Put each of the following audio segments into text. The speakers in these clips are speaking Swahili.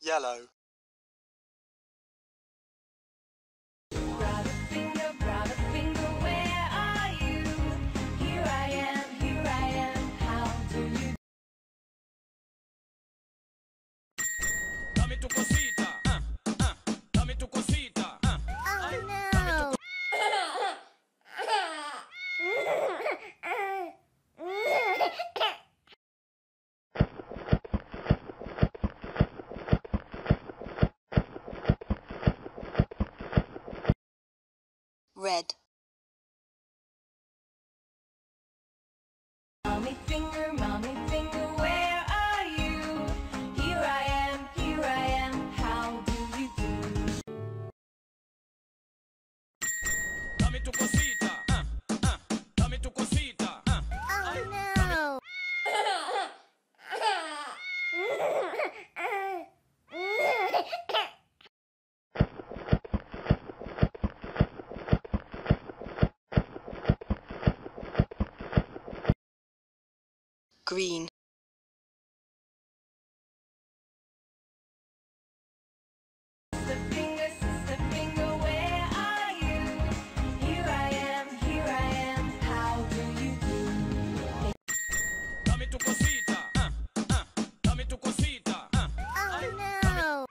Yellow. Rabbit finger, where are you? Here I am, how do you do? Dame tu cosita, dame tu cosita, Oh no! Red. Mommy finger, where are you? Here I am, how do you do? dame tu cosita, dame tu cosita, Oh no! Green. Sister finger, where are you? Here I am, how do you do? dame tu cosita, dame tu cosita, Oh no!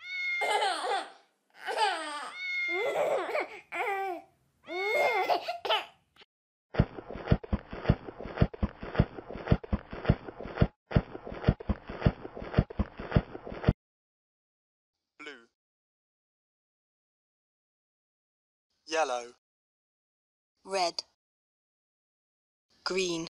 Blue. Yellow. Red. Green.